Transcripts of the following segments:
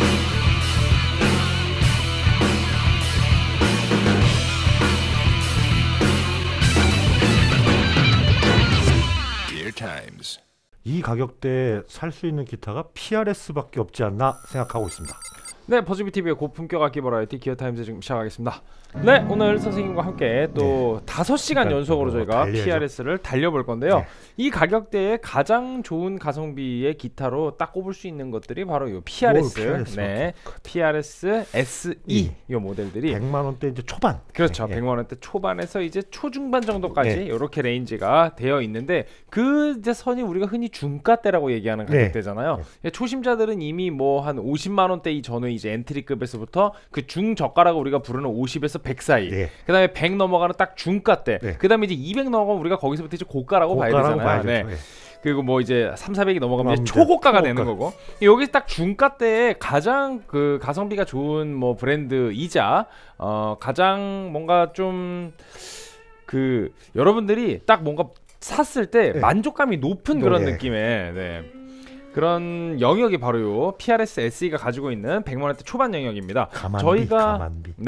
이 가격대에 살 수 있는 기타가 PRS밖에 없지 않나 생각하고 있습니다. 네, 버즈비TV의 고품격 악기 버라이티 기어타임즈 지금 시작하겠습니다. 네, 오늘 선생님과 함께 또 5시간 연속으로 저희가 PRS를 달려볼 건데요. 네. 이 가격대에 가장 좋은 가성비의 기타로 딱 꼽을 수 있는 것들이 바로 이 PRS, 네, PRS SE 이 모델들이 100만 원대 이제 초반. 그렇죠. 네. 100만 원대 초반에서 이제 초중반 정도까지 이렇게 레인지가 되어 있는데 그 이제 선이 우리가 흔히 중가대라고 얘기하는 가격대잖아요. 네. 초심자들은 이미 뭐 한 50만 원대 이 전후 이제 엔트리급에서부터 그 중저가라고 우리가 부르는 50에서 100 사이. 네. 그다음에 100 넘어가는 딱 중가대. 네. 그다음에 이제 200 넘어가면 우리가 거기서부터 이제 고가라고 봐야 되잖아요. 네. 그리고 뭐 이제 3, 400이 넘어가면 이제 초고가가 되는 거고. 여기 딱 중가대에 가장 그 가성비가 좋은 뭐 브랜드이자 가장 뭔가 좀 그 여러분들이 딱 뭔가 샀을 때 만족감이 높은 그런 느낌의 그런 영역이 바로 요 PRS SE가 가지고 있는 100만 원대 초반 영역입니다. 저희가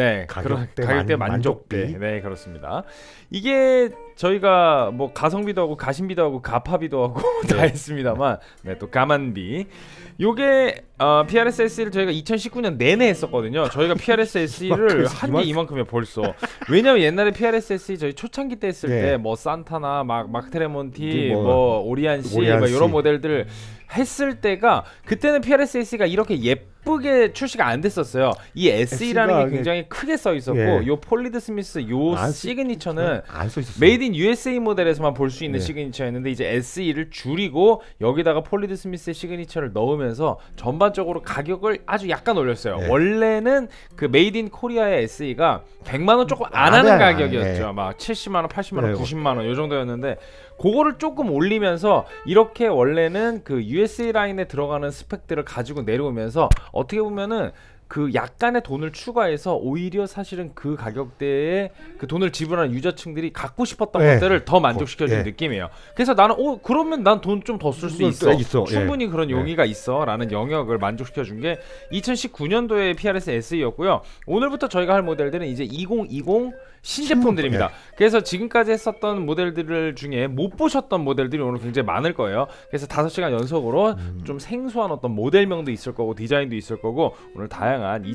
가격대 만족비. 네, 그렇습니다. 이게 저희가 뭐 가성비도 하고 가심비도 하고 가파비도 하고 다 했습니다만 또 가만비. 요게 PRS SE를 저희가 2019년 내내 했었거든요. 저희가 PRS SE를 한 게 이만큼이야 벌써. 왜냐면 옛날에 PRS SE 저희 초창기 때 했을 때 뭐 산타나 마크테레몬티 뭐 오리안시 뭐 이런 모델들 했을 때가 그때는 PRS SE가 이렇게 예쁘게 출시가 안 됐었어요. 이 SE라는 게 굉장히 크게 써 있었고 요 폴리드 스미스 요 시그니처는 메이드 인 USA 모델에서만 볼 수 있는 시그니처였는데 이제 SE를 줄이고 여기다가 폴리드 스미스의 시그니처를 넣으면서 전반적으로 가격을 아주 약간 올렸어요. 원래는 그 메이드 인 코리아의 SE가 100만 원 조금 안 하는 가격이었죠. 막 70만 원, 80만 원, 90만 원 요 정도였는데 그거를 조금 올리면서 이렇게 원래는 그 USA 라인에 들어가는 스펙들을 가지고 내려오면서 어떻게 보면은 그 약간의 돈을 추가해서 오히려 사실은 그 가격대에 그 돈을 지불하는 유저층들이 갖고 싶었던 것들을 더 만족시켜주는 느낌이에요. 그래서 나는 그러면 난 돈 좀 더 쓸 수 있어. 충분히 그런 용의가 있어 라는 영역을 만족시켜준 게 2019년도의 PRS SE였고요. 오늘부터 저희가 할 모델들은 이제 2020 신제품들입니다. 그래서 지금까지 했었던 모델들 중에 못 보셨던 모델들이 오늘 굉장히 많을 거예요. 그래서 5시간 연속으로 좀 생소한 어떤 모델명도 있을 거고 디자인도 있을 거고 오늘 다양한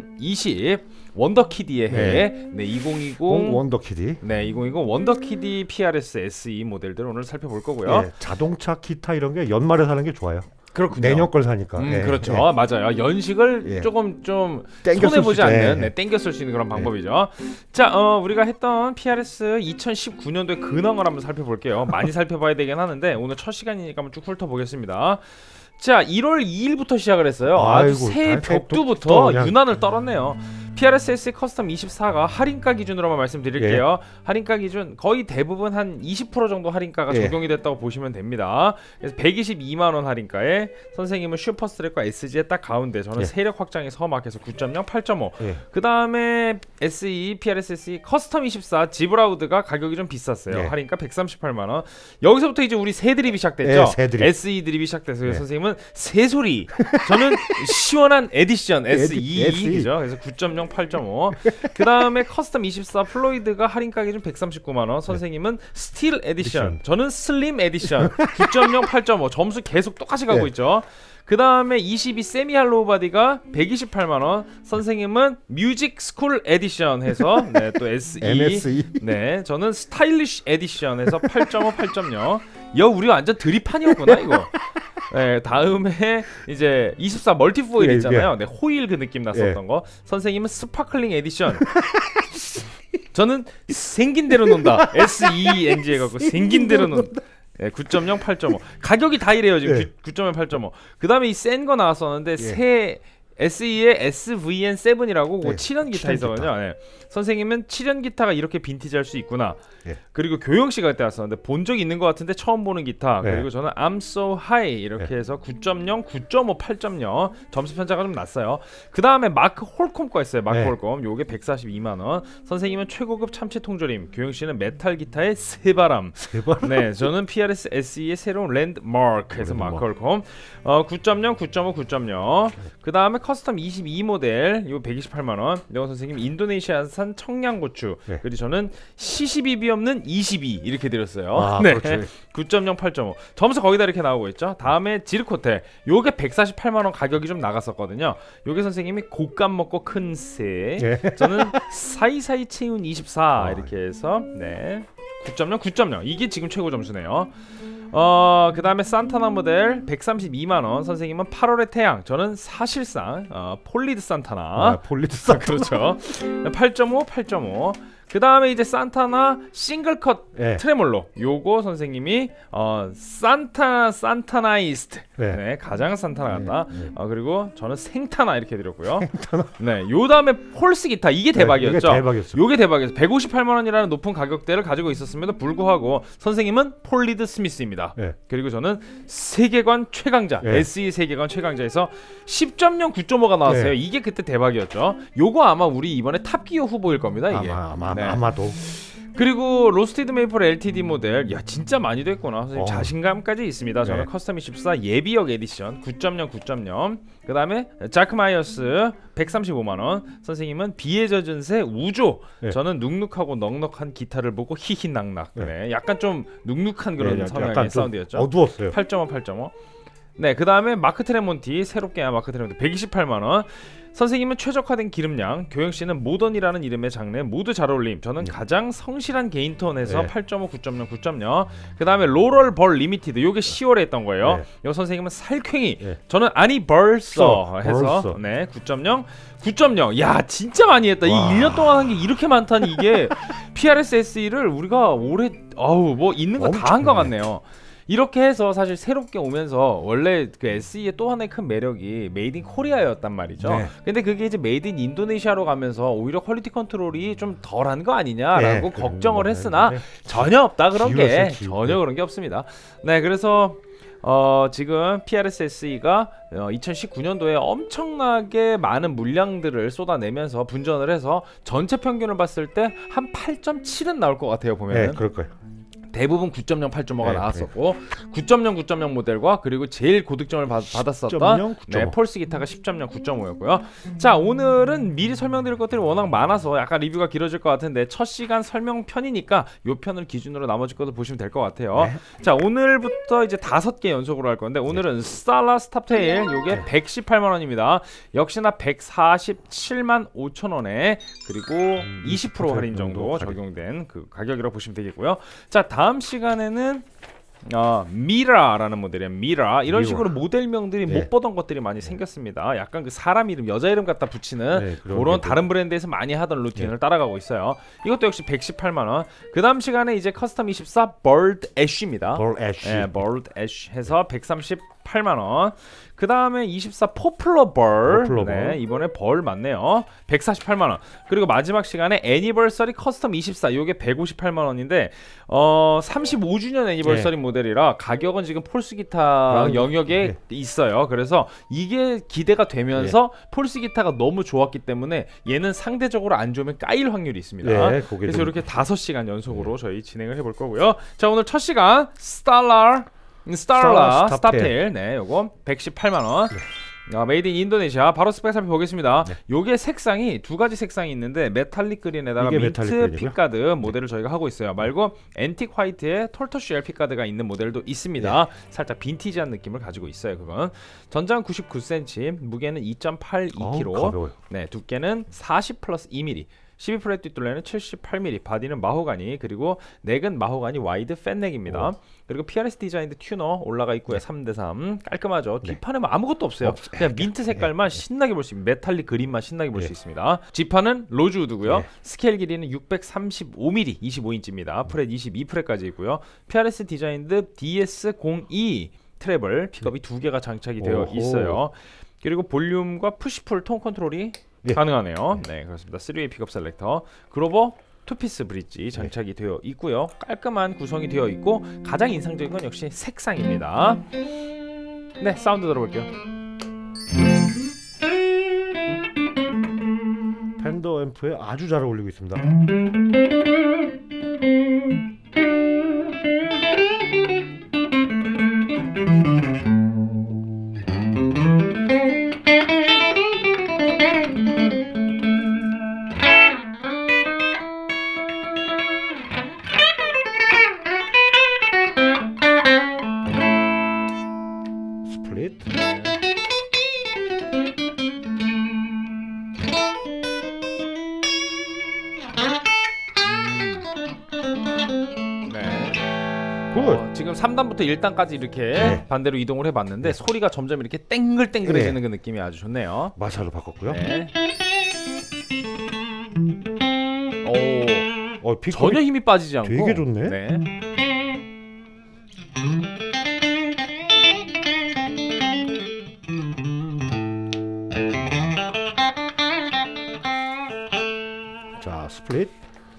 2020 원더키디의 해 2020 원더키디 2020 원더키디 PRS SE 모델들을 오늘 살펴볼 거고요. 자동차 기타 이런 게 연말에 사는 게 좋아요. 그렇군요. 내년 걸 사니까. 그렇죠. 맞아요. 연식을 조금 좀 손해보지 않는 땡겨 쓸 수 있는 그런 방법이죠. 자, 우리가 했던 PRS 2019년도의 근황을 한번 살펴볼게요. 많이 살펴봐야 되긴 하는데 오늘 첫 시간이니까 한번 쭉 훑어보겠습니다. 자, 1월 2일부터 시작을 했어요. 아주 새해 벽두부터 유난을 떨었네요. PRS SE 커스텀 24가 할인가 기준으로만 말씀드릴게요. 할인가 기준 거의 대부분 한 20% 정도 할인가가 적용이 됐다고 보시면 됩니다. 그래서 122만원 할인가에 선생님은 슈퍼스트랙과 SG의 딱 가운데 저는 세력 확장이 서막해서 9.0, 8.5 그 다음에 SE, PRS SE 커스텀 24 지브라우드가 가격이 좀 비쌌어요. 할인가 138만원. 여기서부터 이제 우리 새 드립이 시작됐죠. SE 드립이 시작돼서 선생님은 새소리 저는 시원한 에디션 SE죠. 그래서 9.0 8.5 그 다음에 커스텀 24 플로이드가 할인가 기준 139만원. 선생님은 스틸 에디션 저는 슬림 에디션 9.0 8.5 점수 계속 똑같이 가고 있죠. 그 다음에 22 세미 할로우 바디가 128만원. 선생님은 뮤직 스쿨 에디션 해서 또 SE 저는 스타일리쉬 에디션 해서 8.5 8.0 우리 완전 드립판이었구나 이거. 다음에 이제 24 멀티 포일 있잖아요. 호일 그 느낌 났었던 거. 선생님은 스파클링 에디션 저는 생긴 대로 논다 SENG 해갖고 생긴 대로 논다 9.0 8.5 가격이 다 이래요 지금. 9.0 8.5 그 다음에 이 센 거 나왔었는데 새 SE의 SVN7이라고 7연 기타 있었거든요. 선생님은 7연 기타가 이렇게 빈티지할 수 있구나. 그리고 교영씨가 그때 왔었는데 본 적이 있는 것 같은데 처음 보는 기타. 그리고 저는 I'm so high 이렇게 해서 9.0, 9.5, 8.0 점수 편차가 좀 났어요. 그 다음에 마크 홀콤 거 있어요. 마크 홀콤 요게 142만원. 선생님은 최고급 참치 통조림, 교영씨는 메탈 기타의 새바람. 저는 PRS SE의 새로운 랜드마크 해서 마크 홀콤 9.0, 9.5, 9.0 그 다음에 커스텀 22 모델 이거 128만 원. 이거 선생님 인도네시아산 청양고추. 네. 그리고 저는 시시비비 없는 22 이렇게 드렸어요. 아, 네. 그렇죠. 9.0, 8.5 점수 거기다 이렇게 나오고 있죠. 다음에 지르코테 요게 148만 원 가격이 좀 나갔었거든요. 요게 선생님이 곶감 먹고 큰새. 예. 저는 사이사이 채운 24 이렇게 해서 네 9.0, 9.0 이게 지금 최고 점수네요. 그 다음에 산타나 모델 132만 원. 선생님은 8월의 태양. 저는 사실상 폴리드 산타나. 폴리드 산타. 그렇죠. 8.5, 8.5. 그 다음에 이제 산타나 싱글컷 네. 트레몰로 요거 선생님이 산타나이스트 네, 가장 산타나 같다. 그리고 저는 생타나 이렇게 드렸고요. 네, 요 다음에 폴스 기타 이게 대박이었죠. 이게 대박이었어. 요게 대박이었어. 158만 원이라는 높은 가격대를 가지고 있었음에도 불구하고 선생님은 폴리드 스미스입니다. 네. 그리고 저는 세계관 최강자 네. SE 세계관 최강자에서 10.0 9.5가 나왔어요. 네. 이게 그때 대박이었죠. 요거 아마 우리 이번에 탑기어 후보일 겁니다. 이게. 네. 아마도. 그리고 로스티드 메이플 LTD 모델 야 진짜 많이 됐구나. 선생님 자신감까지 있습니다. 저는 네. 커스텀 24 예비역 에디션 9.0 9.0. 그 다음에 자크 마이어스 135만 원. 선생님은 비에 젖은 새 우조. 네. 저는 눅눅하고 넉넉한 기타를 보고 히히낙낙. 네. 네. 약간 좀 눅눅한 그런 네, 성향의 약간 좀 사운드였죠. 어두웠어요. 8.5 8.5. 네, 그 다음에 마크 트레몬티 새롭게 마크 트레몬티 128만 원. 선생님은 최적화된 기름량, 교영씨는 모던이라는 이름의 장르 모두 잘 어울림. 저는 가장 성실한 개인톤에서 네. 8.5, 9.0, 9.0. 그 다음에 로럴 벌 리미티드 요게 10월에 했던 거예요. 네. 요 선생님은 살쾡이. 네. 저는 아니 벌써 해서 벌써. 네 9.0, 9.0. 야 진짜 많이 했다. 이 와. 1년 동안 한 게 이렇게 많다니 이게 PRS SE를 우리가 올해 뭐 있는 거 다 한 것 같네요. 이렇게 해서 사실 새롭게 오면서 원래 그 SE의 또 하나의 큰 매력이 메이드 인 코리아였단 말이죠. 네. 근데 그게 이제 메이드 인 인도네시아로 가면서 오히려 퀄리티 컨트롤이 좀 덜한 거 아니냐라고 네, 걱정을 그런 했으나 거 전혀 없다 그런 게 기울었어요, 기울고. 전혀 그런 게 없습니다. 네, 그래서 지금 PRS SE가 2019년도에 엄청나게 많은 물량들을 쏟아내면서 분전을 해서 전체 평균을 봤을 때 한 8.7은 나올 것 같아요. 보면은. 네, 그럴 거예요. 대부분 9.0, 8.5가 네, 나왔었고 9.0, 9.0 모델과 그리고 제일 고득점을 받았었던 10.0, 9.5. 네, 폴스 기타가 10.0, 9.5였고요. 자, 오늘은 미리 설명드릴 것들이 워낙 많아서 약간 리뷰가 길어질 것 같은데 첫 시간 설명 편이니까 요 편을 기준으로 나머지 것도 보시면 될 것 같아요. 네. 자, 오늘부터 이제 5개 연속으로 할 건데 오늘은 스타라 스탑테일 요게 118만 원입니다. 역시나 147만 5천 원에 그리고 20% 할인 정도 적용된 그 가격이라고 보시면 되겠고요. 자, 다음 시간에는 미라라는 모델이에요. 미라 이런 식으로 모델명들이 네. 못 보던 것들이 많이 생겼습니다. 약간 그 사람 이름, 여자 이름 갖다 붙이는 네, 그런 다른 브랜드에서 많이 하던 루틴을 네. 따라가고 있어요. 이것도 역시 118만 원. 그 다음 시간에 이제 커스텀 24 벌드 애쉬입니다. 벌 애쉬. 네, 벌드 애쉬 해서 138만 원. 그 다음에 24 포플러 벌. 포플러 네, 벌. 이번에 벌 맞네요. 148만 원. 그리고 마지막 시간에 애니버서리 커스텀 24 요게 158만 원인데 35주년 애니버서리 모델이라 가격은 지금 폴스 기타 영역에 있어요. 그래서 이게 기대가 되면서 폴스 기타가 너무 좋았기 때문에 얘는 상대적으로 안 좋으면 까일 확률이 있습니다. 네, 그래서 이렇게 5시간 연속으로 저희 진행을 해볼 거고요. 자, 오늘 첫 시간 스타라 스탑테일 네, 요거 118만 원. 메이드 인 인도네시아 바로 스펙 살펴보겠습니다. 요게 색상이 두 가지 색상이 있는데 메탈릭 그린에다가 민트 픽가드 모델을 저희가 하고 있어요. 말고 앤틱 화이트에 톨터쉬엘 픽가드가 있는 모델도 있습니다. 살짝 빈티지한 느낌을 가지고 있어요. 그건 전장 99cm, 무게는 2.82kg, 네, 두께는 40 플러스 2mm, 12프렛 뒷둘레는 78mm, 바디는 마호가니, 그리고 넥은 마호가니 와이드 팬넥입니다. 그리고 PRS 디자인드 튜너 올라가 있고요. 3대3 깔끔하죠. 뒷판에 뭐 아무것도 없어요. 그냥 민트 색깔만 신나게 볼 수 있습니다. 메탈릭 그린만 신나게 볼 수 있습니다. 지판은 로즈우드고요. 스케일 길이는 635mm, 25인치입니다. 프렛 22프렛까지 있고요. PRS 디자인드 DS02 트래블 픽업이 두 개가 장착이 되어 있어요. 그리고 볼륨과 푸시풀 톤 컨트롤이 가능하네요. 네, 그렇습니다. 3웨이 픽업 셀렉터, 그로버 투피스 브릿지 장착이 되어 있고요. 깔끔한 구성이 되어 있고 가장 인상적인 건 역시 색상입니다. 네, 사운드 들어볼게요. 팬더 앰프에 아주 잘 어울리고 있습니다. 3단부터 1단까지 이렇게 네. 반대로 이동을 해봤는데 소리가 점점 이렇게 땡글땡글해지는 그 느낌이 아주 좋네요. 마샬로 바꿨고요. 네. 픽업이 전혀 힘이 빠지지 않고 되게 좋네. 네. 자, 스플릿.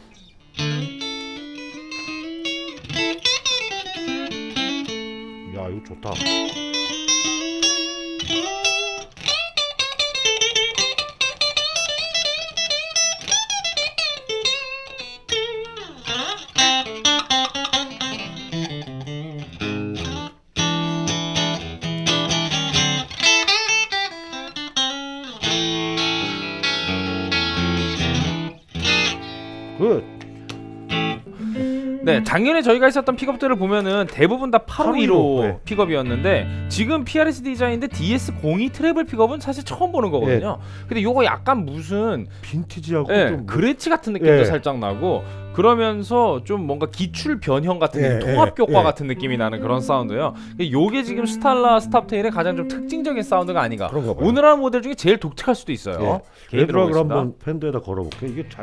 야, 이거 좋다. 굿. 네, 작년에 저희가 했었던 픽업들을 보면은 대부분 다 852로 네. 픽업이었는데 지금 PRS 디자인인데 DS02 트래블 픽업은 사실 처음 보는 거거든요. 근데 요거 약간 무슨 빈티지하고 예, 좀 그레치 같은 느낌도 예. 살짝 나고 그러면서 좀 뭔가 기출 변형 같은 예, 느낌, 통합 효과 예. 같은 느낌이 나는 그런 사운드예요. 요게 지금 스탈라 스탑테일의 가장 좀 특징적인 사운드가 아닌가. 그런가 봐요. 오늘 하는 모델 중에 제일 독특할 수도 있어요. 개인 레드락을 들어보겠습니다. 한번 팬더에다 걸어볼게. 이게 잘.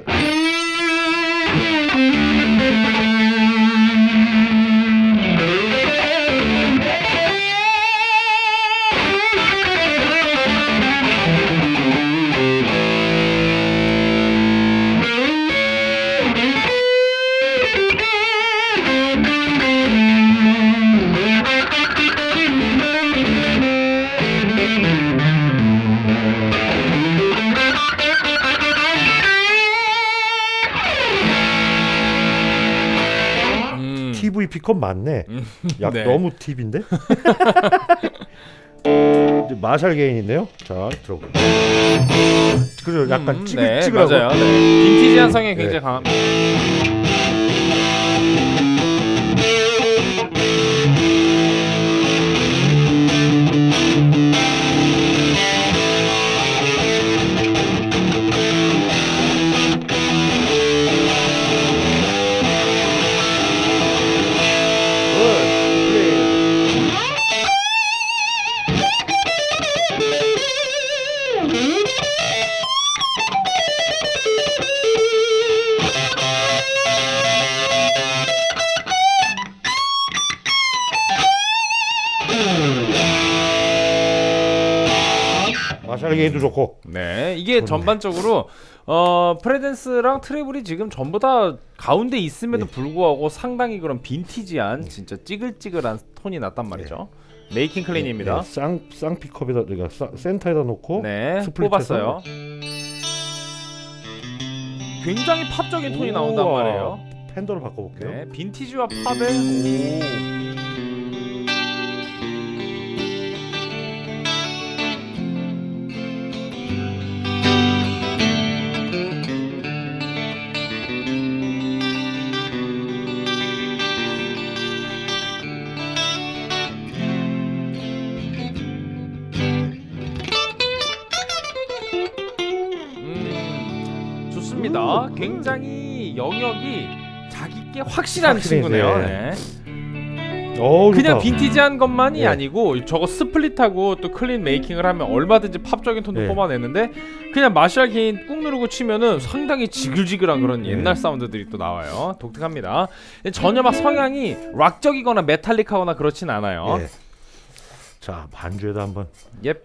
TV 픽업 맞네. 야, 네. 너무 팁인데? 이제 마샬 게인인데요. 자, 들어볼게요. 그죠? 약간 네, 찌글찌글하고. 맞아요. 네. 빈티지한 성향이 굉장히 네. 강합니다. 마샬 게인도 좋고. 네, 이게 전반적으로 프레덴스랑 트래블이 지금 전부 다 가운데 있음에도 불구하고 상당히 그런 빈티지한 진짜 찌글찌글한 톤이 났단 말이죠. 메이킹 클린입니다. 쌍 픽업에다 그러니까 센터에다 놓고 네, 스플릿해서. 뽑았어요. 굉장히 팝적인 톤이 나온단 우와. 말이에요. 팬더로 바꿔볼게요. 네, 빈티지와 팝의 좋습니다. 굉장히 영역이 자기께 확실한 확실히, 친구네요. 네. 네. 좋다. 그냥 빈티지한 것만이 네. 아니고 저거 스플릿하고 또 클린 메이킹을 하면 얼마든지 팝적인 톤도 네. 뽑아내는데 그냥 마샬 게인 꾹 누르고 치면은 상당히 지글지글한 그런 네. 옛날 사운드들이 또 나와요. 독특합니다. 전혀 막 성향이 락적이거나 메탈릭하거나 그렇진 않아요. 네. 자, 반주에다 한번. 옙.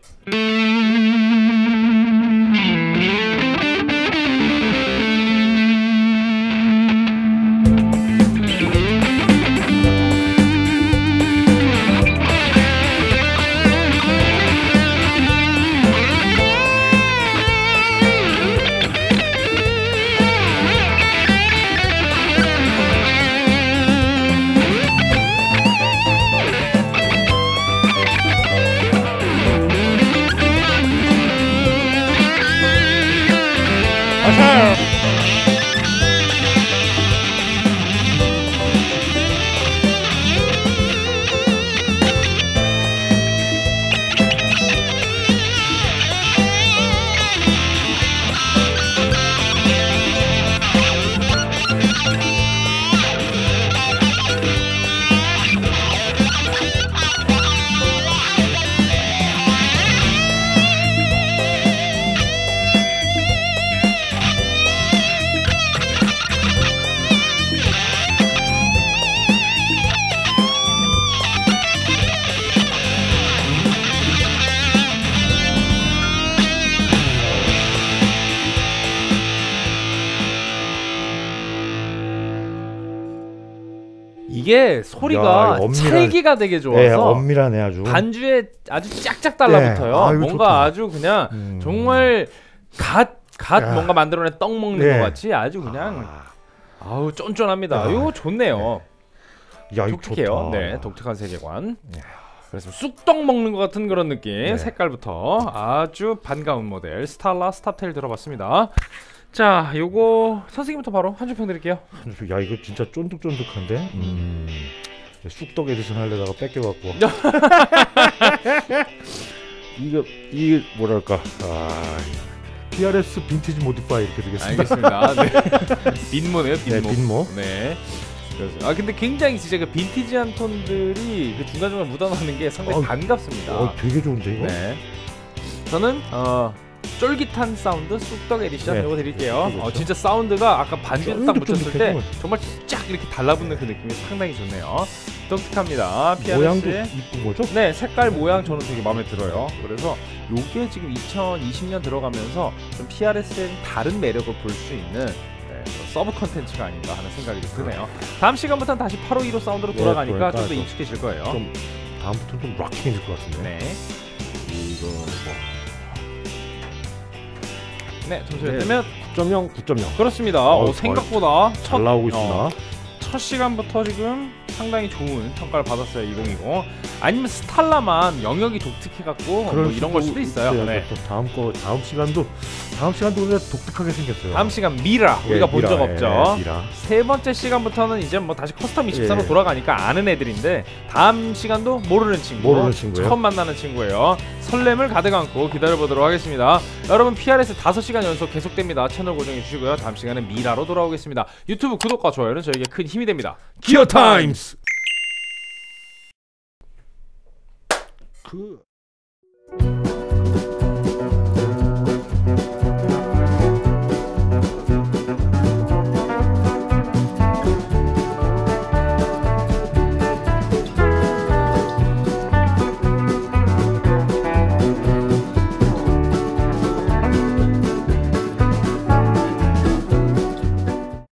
이게 소리가 야, 찰기가 되게 좋아서 네, 엄밀하네 아주. 반주에 아주 짝짝 달라붙어요. 네. 아유, 뭔가 좋다. 아주 그냥 정말 갓 야. 뭔가 만들어낸 떡 먹는 네. 것 같이 아주 그냥 아우 쫀쫀합니다. 야. 이거 좋네요. 야, 이거 독특해요. 좋다. 네, 독특한 세계관. 그래서 쑥떡 먹는 것 같은 그런 느낌. 네. 색깔부터 아주 반가운 모델 스탈라 스탑테일 들어봤습니다. 자, 요거 선생님부터 바로 한 줄 평 드릴게요. 야, 이거 진짜 쫀득쫀득한데. 쑥떡 에디션 하려다가 뺏겨갖고. 이게 뭐랄까. PRS 빈티지 모디파이 이렇게 되겠습니다. 알겠습니다. 네. 빈모네요, 빈모. 네, 빈모. 네. 그래서 근데 굉장히 진짜 그 빈티지한 톤들이 그 중간중간 묻어나는 게 상당히 반갑습니다. 되게 좋은데 이거. 네. 저는 쫄깃한 사운드 쑥떡 에디션 네. 이거 드릴게요. 그렇죠. 진짜 사운드가 아까 반주에 딱 묻혔을 때 쫀득쫀득해요. 정말 쫙 이렇게 달라붙는 그 느낌이 상당히 좋네요. 독특합니다. 모양도 PRS의 이쁜 거죠? 네, 색깔 모양 저는 되게 마음에 들어요. 그래서 요게 지금 2020년 들어가면서 좀 PRS의 다른 매력을 볼 수 있는 서브 컨텐츠가 아닌가 하는 생각이 좀 드네요. 다음 시간부터는 다시 852로 사운드로 돌아가니까 그러니까 좀 더 좀- 익숙해질 거예요. 좀 다음부터는 좀 락킹해질 것 같은데. 네. 이거 뭐 네, 점수를 네. 뜨면 9.0, 9.0. 그렇습니다. 생각보다 잘 나오고 있습니다. 첫 시간부터 지금 상당히 좋은 평가를 받았어요. 2020. 아니면 스탈라만 영역이 독특해갖고 뭐 이런 걸 수도 있어요. 네. 또 다음 시간도 우리가 독특하게 생겼어요. 다음 시간 미라 우리가 본 적 없죠. 미라. 세 번째 시간부터는 이제 뭐 다시 커스텀 24로 예. 돌아가니까 아는 애들인데 다음 시간도 모르는 친구, 모르는 친구예요. 처음 만나는 친구예요. 설렘을 가득 안고 기다려보도록 하겠습니다. 여러분 PRS 5시간 연속 계속됩니다. 채널 고정해 주시고요. 다음 시간은 미라로 돌아오겠습니다. 유튜브 구독과 좋아요는 저에게 큰 힘이 됩니다. 기어 타임스.